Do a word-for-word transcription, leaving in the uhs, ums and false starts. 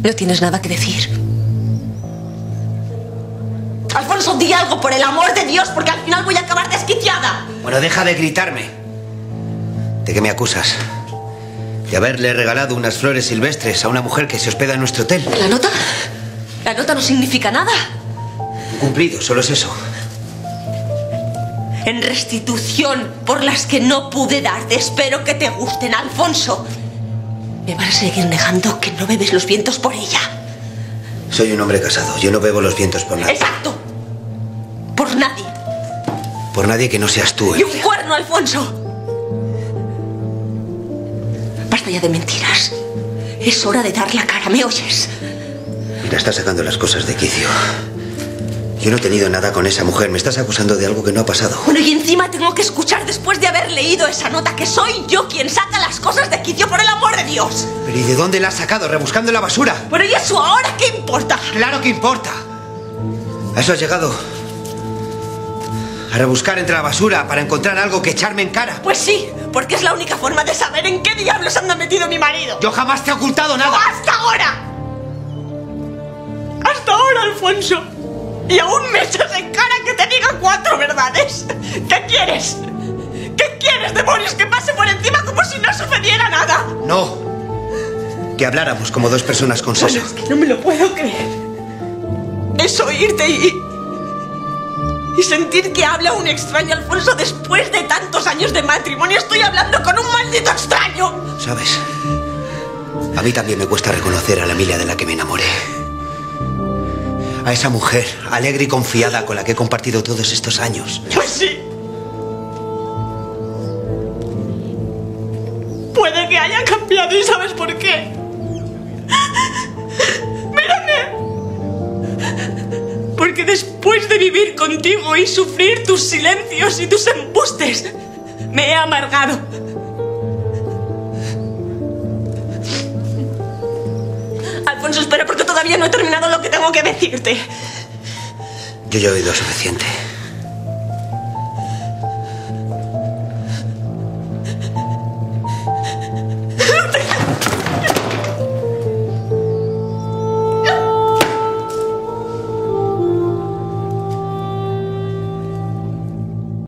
No tienes nada que decir. Alfonso, di algo, por el amor de Dios, porque al final voy a acabar desquiciada. Bueno, deja de gritarme. ¿De qué me acusas? De haberle regalado unas flores silvestres a una mujer que se hospeda en nuestro hotel. ¿La nota? La nota no significa nada. Cumplido, solo es eso. En restitución por las que no pude darte. Espero que te gusten, Alfonso. Me vas a seguir negando que no bebes los vientos por ella. Soy un hombre casado. Yo no bebo los vientos por nadie. Exacto. Por nadie. Por nadie que no seas tú, Y Emilia. un cuerno, Alfonso. Basta ya de mentiras. Es hora de dar la cara, ¿me oyes? Mira, estás sacando las cosas de quicio. Yo no he tenido nada con esa mujer. Me estás acusando de algo que no ha pasado. Bueno, y encima tengo que escuchar después de haber leído esa nota que soy yo quien saca las cosas de quicio, por el amor de Dios. ¿Pero y de dónde la has sacado? ¿Rebuscando en la basura? Pero ¿y eso ahora qué importa? ¡Claro que importa! ¿A eso has llegado? ¿A rebuscar entre la basura para encontrar algo que echarme en cara? Pues sí, porque es la única forma de saber en qué diablos anda metido mi marido. Yo jamás te he ocultado nada. ¡Hasta ahora! ¡Hasta ahora, Alfonso! Y aún me echas en cara que te diga cuatro verdades. ¿Qué quieres? ¿Qué quieres, demonios? Que pase por encima como si no sucediera nada. No. Que habláramos como dos personas con seso. Bueno, es que no me lo puedo creer. Es oírte y... y sentir que habla un extraño, Alfonso. Después de tantos años de matrimonio estoy hablando con un maldito extraño. ¿Sabes? A mí también me cuesta reconocer a la Emilia de la que me enamoré. A esa mujer alegre y confiada con la que he compartido todos estos años. Pues sí. Puede que haya cambiado y ¿sabes por qué? Mírame. Porque después de vivir contigo y sufrir tus silencios y tus embustes, me he amargado. Alfonso, espera, porque todavía no he terminado lo que tengo que decirte. Yo ya he oído suficiente.